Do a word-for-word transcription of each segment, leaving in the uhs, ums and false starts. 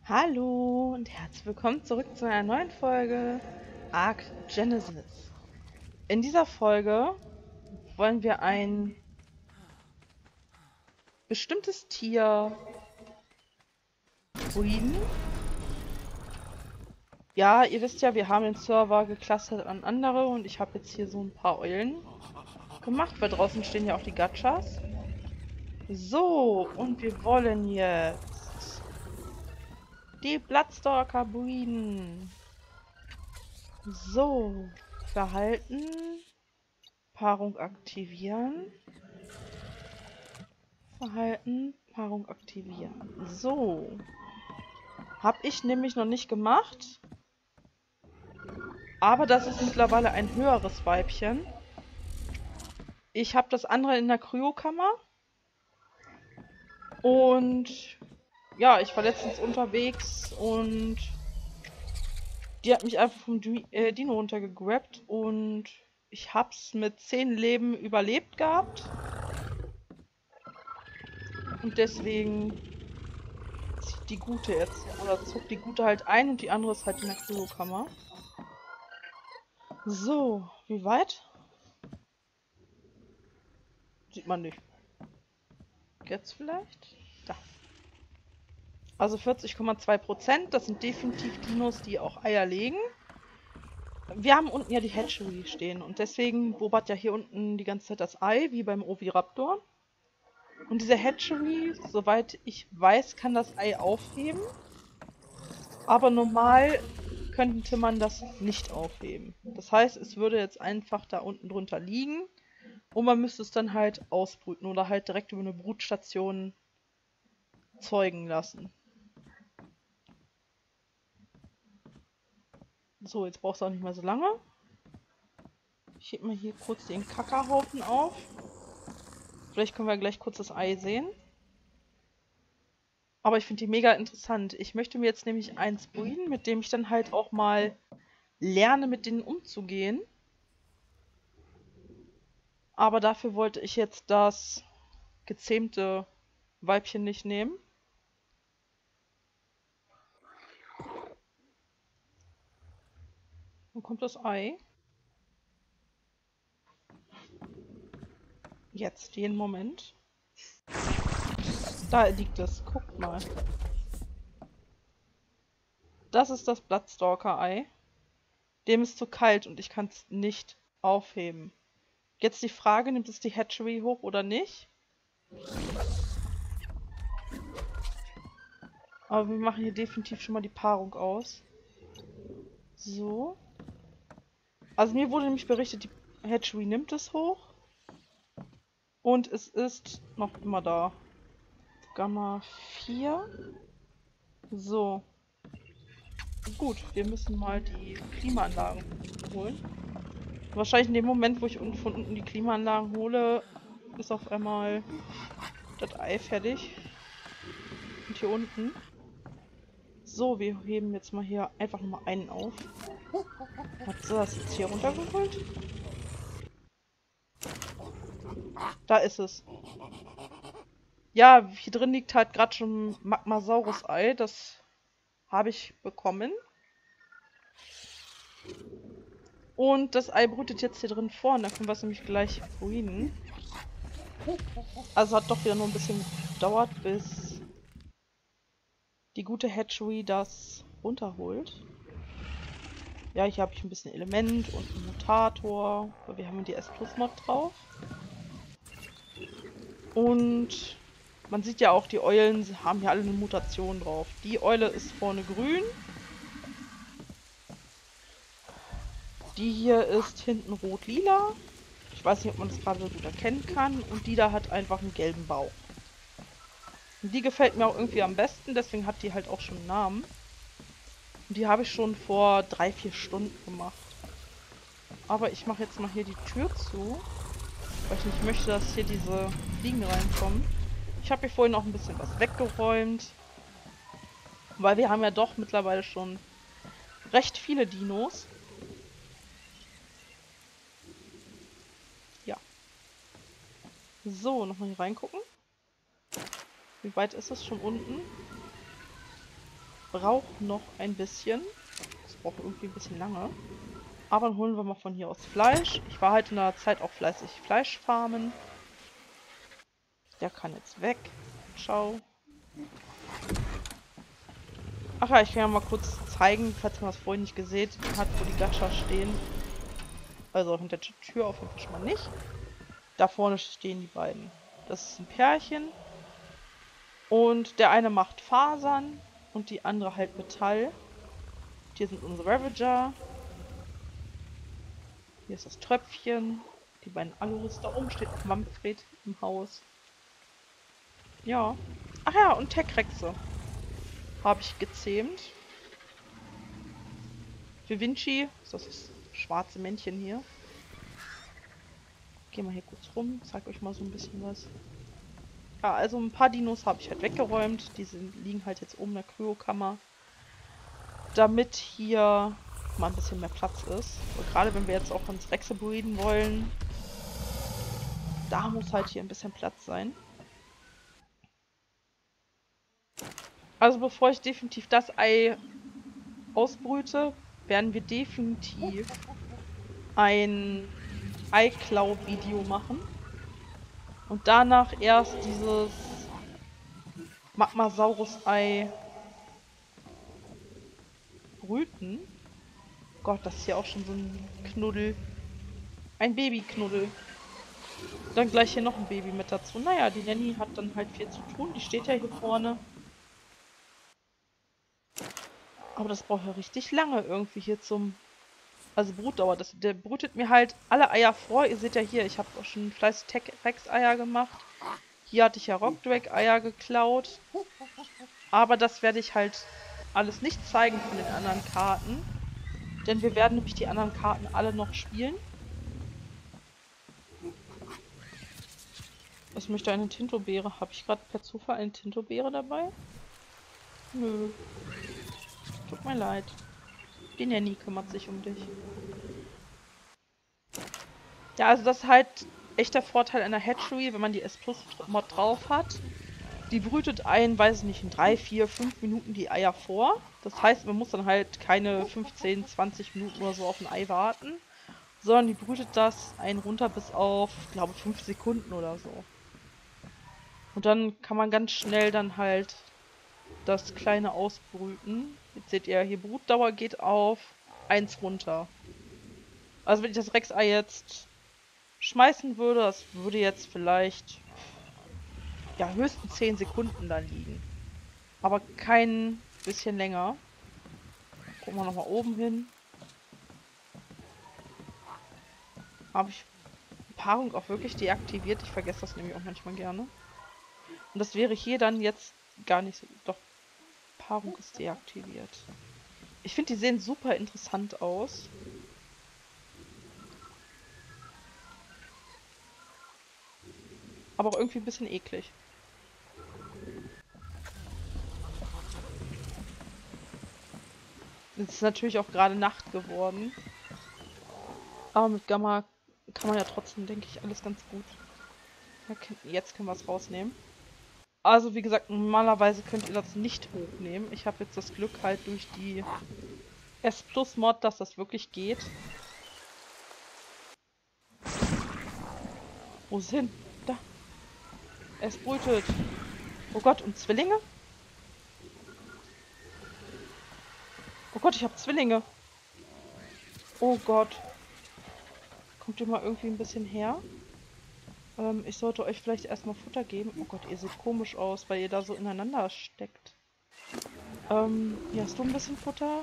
Hallo und herzlich willkommen zurück zu einer neuen Folge Ark Genesis. In dieser Folge wollen wir ein bestimmtes Tier breeden. Ja, ihr wisst ja, wir haben den Server geclustert an andere und ich habe jetzt hier so ein paar Eulen gemacht, weil draußen stehen ja auch die Gachas. So, und wir wollen jetzt die Bloodstalker breeden. So, Verhalten, Paarung aktivieren. Verhalten, Paarung aktivieren. So. Habe ich nämlich noch nicht gemacht. Aber das ist mittlerweile ein höheres Weibchen. Ich habe das andere in der Kryokammer. Und ja, ich war letztens unterwegs und die hat mich einfach vom Di äh, Dino runtergegrabt und ich hab's mit zehn Leben überlebt gehabt. Und deswegen zieht die Gute jetzt, oder zog die Gute halt ein und die andere ist halt in der Kryokammer. So, wie weit? Sieht man nicht. Jetzt vielleicht? Da. Also vierzig Komma zwei Prozent. Das sind definitiv Dinos, die auch Eier legen. Wir haben unten ja die Hatchery stehen und deswegen bobert ja hier unten die ganze Zeit das Ei, wie beim Oviraptor. Und diese Hatchery, soweit ich weiß, kann das Ei aufheben. Aber normal könnte man das nicht aufheben. Das heißt, es würde jetzt einfach da unten drunter liegen. Und man müsste es dann halt ausbrüten oder halt direkt über eine Brutstation zeugen lassen. So, jetzt brauchst du auch nicht mehr so lange. Ich heb mal hier kurz den Kackerhaufen auf. Vielleicht können wir gleich kurz das Ei sehen. Aber ich finde die mega interessant. Ich möchte mir jetzt nämlich eins breeden, mit dem ich dann halt auch mal lerne, mit denen umzugehen. Aber dafür wollte ich jetzt das gezähmte Weibchen nicht nehmen. Dann kommt das Ei. Jetzt, jeden Moment. Da liegt es. Guckt mal. Das ist das Bloodstalker-Ei. Dem ist zu kalt und ich kann es nicht aufheben. Jetzt die Frage, nimmt es die Hatchery hoch oder nicht? Aber wir machen hier definitiv schon mal die Paarung aus. So. Also mir wurde nämlich berichtet, die Hatchery nimmt es hoch. Und es ist noch immer da. Gamma vier. So. Gut, wir müssen mal die Klimaanlagen holen. Wahrscheinlich in dem Moment, wo ich von unten die Klimaanlagen hole, ist auf einmal das Ei fertig. Und hier unten. So, wir heben jetzt mal hier einfach nochmal einen auf. Hat sie das jetzt hier runtergeholt? Da ist es. Ja, hier drin liegt halt gerade schon Magmasaurus-Ei. Das habe ich bekommen. Und das Ei brütet jetzt hier drin vor. Und dann können wir es nämlich gleich breeden. Also hat doch wieder nur ein bisschen gedauert, bis die gute Hatchery das runterholt. Ja, hier habe ich ein bisschen Element und einen Mutator. Wir haben die S-Plus-Mod drauf. Und man sieht ja auch, die Eulen haben hier alle eine Mutation drauf. Die Eule ist vorne grün. Die hier ist hinten rot-lila. Ich weiß nicht, ob man das gerade so gut erkennen kann. Und die da hat einfach einen gelben Bauch. Und die gefällt mir auch irgendwie am besten, deswegen hat die halt auch schon einen Namen. Und die habe ich schon vor drei, vier Stunden gemacht. Aber ich mache jetzt mal hier die Tür zu. Weil ich nicht möchte, dass hier diese Fliegen reinkommen. Ich habe hier vorhin noch ein bisschen was weggeräumt. Weil wir haben ja doch mittlerweile schon recht viele Dinos. Ja. So, nochmal hier reingucken. Wie weit ist es schon unten? braucht noch ein bisschen. Das braucht irgendwie ein bisschen lange. Aber dann holen wir mal von hier aus Fleisch. Ich war halt in der Zeit auch fleißig Fleisch farmen. Der kann jetzt weg. Ciao. Ach ja, ich kann ja mal kurz zeigen, falls man das vorhin nicht gesehen hat, wo die Gacha stehen. Also hinter der Tür auf jeden Fall schon mal nicht. Da vorne stehen die beiden. Das ist ein Pärchen. Und der eine macht Fasern und die andere halt Metall. Hier sind unsere Ravager. Hier ist das Tröpfchen. Die beiden Alurus. Da oben steht auch Manfred im Haus. Ja. Ach ja, und Tech-Rexe habe ich gezähmt. Für Vinci. Das ist das schwarze Männchen hier. Gehen wir hier kurz rum. Zeig euch mal so ein bisschen was. Ja, also ein paar Dinos habe ich halt weggeräumt. Die sind, liegen halt jetzt oben in der Kryokammer. Damit hier mal ein bisschen mehr Platz ist. Und gerade wenn wir jetzt auch uns Rexe breeden wollen, da muss halt hier ein bisschen Platz sein. Also bevor ich definitiv das Ei ausbrüte, werden wir definitiv ein Eiklau-Video machen. Und danach erst dieses Magmasaurus-Ei brüten. Gott, das ist ja auch schon so ein Knuddel. Ein Babyknuddel. Dann gleich hier noch ein Baby mit dazu. Naja, die Nanny hat dann halt viel zu tun. Die steht ja hier vorne. Aber das braucht ja richtig lange irgendwie hier zum... Also Brutdauer. Das, der brütet mir halt alle Eier vor. Ihr seht ja hier, ich habe auch schon fleißig Tech-Rex-Eier gemacht. Hier hatte ich ja Rockdrake-Eier geklaut. Aber das werde ich halt alles nicht zeigen von den anderen Karten. Denn wir werden nämlich die anderen Karten alle noch spielen. Ich möchte eine Tintobeere. Habe ich gerade per Zufall eine Tintobeere dabei? Nö. Tut mir leid. Die Nanny kümmert sich um dich. Ja, also das ist halt echt der Vorteil einer Hatchery, wenn man die S Plus Mod drauf hat. Die brütet ein, weiß ich nicht, in drei, vier, fünf Minuten die Eier vor. Das heißt, man muss dann halt keine fünfzehn, zwanzig Minuten oder so auf ein Ei warten. Sondern die brütet das ein runter bis auf, glaube ich, fünf Sekunden oder so. Und dann kann man ganz schnell dann halt das kleine ausbrüten. Jetzt seht ihr, hier Brutdauer geht auf eins runter. Also wenn ich das Rex-Ei jetzt schmeißen würde, das würde jetzt vielleicht ja höchstens zehn Sekunden da liegen. Aber kein bisschen länger. Gucken wir nochmal oben hin. Habe ich Paarung auch wirklich deaktiviert. Ich vergesse das nämlich auch manchmal gerne. Und das wäre hier dann jetzt gar nicht so... Doch, Paarung ist deaktiviert. Ich finde, die sehen super interessant aus. Aber auch irgendwie ein bisschen eklig. Es ist natürlich auch gerade Nacht geworden. Aber mit Gamma kann man ja trotzdem, denke ich, alles ganz gut. Jetzt können wir es rausnehmen. Also wie gesagt, normalerweise könnt ihr das nicht hochnehmen. Ich habe jetzt das Glück halt durch die S Plus Mod, dass das wirklich geht. Wo ist hin? Da. Es brütet. Oh Gott, und Zwillinge? Oh Gott, ich habe Zwillinge. Oh Gott. Kommt ihr mal irgendwie ein bisschen her? Ähm, ich sollte euch vielleicht erstmal Futter geben. Oh Gott, ihr seht komisch aus, weil ihr da so ineinander steckt. Ähm, hier hast du ein bisschen Futter?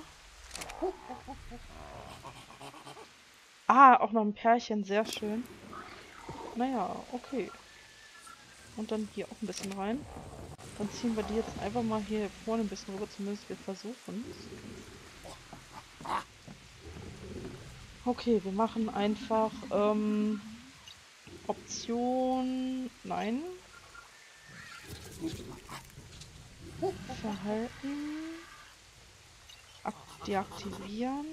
Ah, auch noch ein Pärchen, sehr schön. Naja, okay. Und dann hier auch ein bisschen rein. Dann ziehen wir die jetzt einfach mal hier vorne ein bisschen rüber, zumindest wir versuchen es. Okay, wir machen einfach ähm, Option... Nein. Verhalten. Deaktivieren.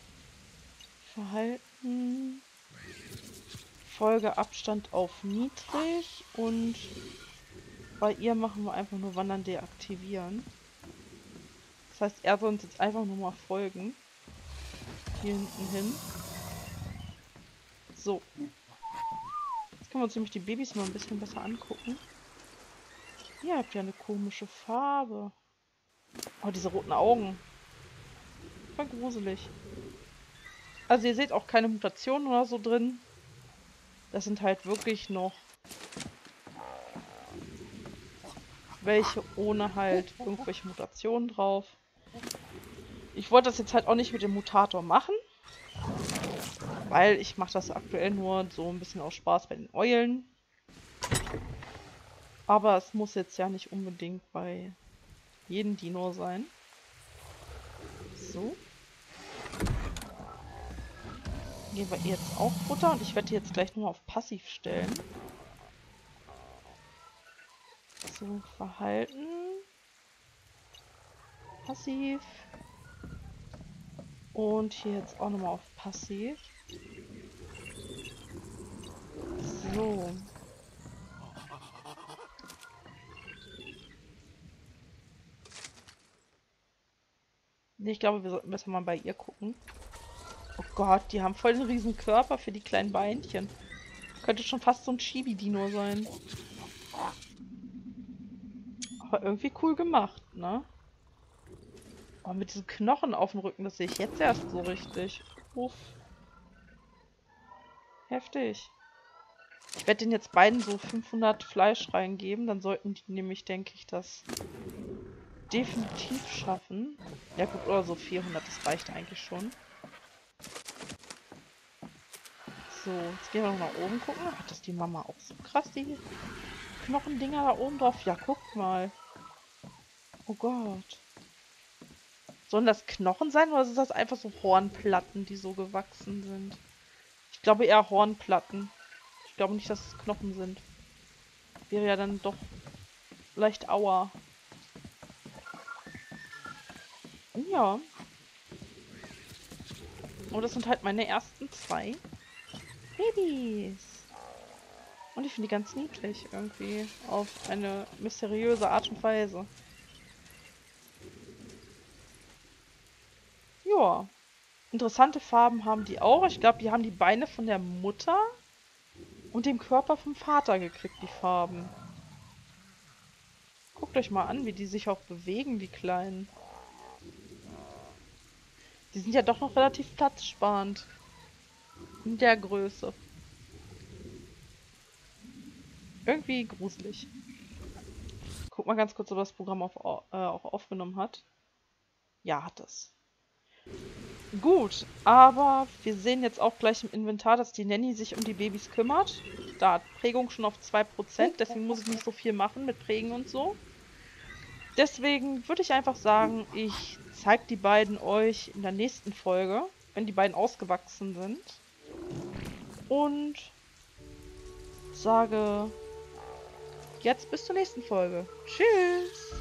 Verhalten. Folgeabstand auf niedrig. Und bei ihr machen wir einfach nur Wandern deaktivieren. Das heißt, er soll uns jetzt einfach nur mal folgen. Hier hinten hin. So. Jetzt können wir uns nämlich die Babys mal ein bisschen besser angucken. Ihr habt ja eine komische Farbe. Oh, diese roten Augen. Voll gruselig. Also ihr seht auch keine Mutationen oder so drin. Das sind halt wirklich noch welche ohne halt irgendwelche Mutationen drauf. Ich wollte das jetzt halt auch nicht mit dem Mutator machen. Weil ich mache das aktuell nur so ein bisschen aus Spaß bei den Eulen. Aber es muss jetzt ja nicht unbedingt bei jedem Dino sein. So. Geben wir ihr jetzt auch Futter und ich werde die jetzt gleich nur auf Passiv stellen. So, Verhalten. Passiv. Und hier jetzt auch nochmal auf Passiv. So. Nee, ich glaube, wir sollten besser mal bei ihr gucken. Oh Gott, die haben voll den riesen Körper für die kleinen Beinchen. Könnte schon fast so ein Chibi-Dino sein. Aber irgendwie cool gemacht, ne? Oh, mit diesen Knochen auf dem Rücken, das sehe ich jetzt erst so richtig. Uff. Heftig. Ich werde den jetzt beiden so fünfhundert Fleisch reingeben. Dann sollten die nämlich, denke ich, das definitiv schaffen. Ja gut, oder so vierhundert, das reicht eigentlich schon. So, jetzt gehen wir noch nach oben gucken. Hat das die Mama auch so krass, die Knochendinger da oben drauf? Ja, guckt mal. Oh Gott. Sollen das Knochen sein oder sind das einfach so Hornplatten, die so gewachsen sind? Ich glaube eher Hornplatten. Ich glaube nicht, dass es Knochen sind. Wäre ja dann doch leicht Aua. Ja. Aber das sind halt meine ersten zwei Babys. Und ich finde die ganz niedlich irgendwie. Auf eine mysteriöse Art und Weise. Ja. Interessante Farben haben die auch. Ich glaube, die haben die Beine von der Mutter und dem Körper vom Vater gekriegt, die Farben. Guckt euch mal an, wie die sich auch bewegen, die Kleinen. Die sind ja doch noch relativ platzsparend. In der Größe. Irgendwie gruselig. Guck mal ganz kurz, ob das Programm auf, äh, auch aufgenommen hat. Ja, hat es. Gut, aber wir sehen jetzt auch gleich im Inventar, dass die Nanny sich um die Babys kümmert. Da hat Prägung schon auf zwei Prozent, deswegen muss ich nicht so viel machen mit Prägen und so. Deswegen würde ich einfach sagen, ich zeige die beiden euch in der nächsten Folge, wenn die beiden ausgewachsen sind. Und sage jetzt bis zur nächsten Folge. Tschüss!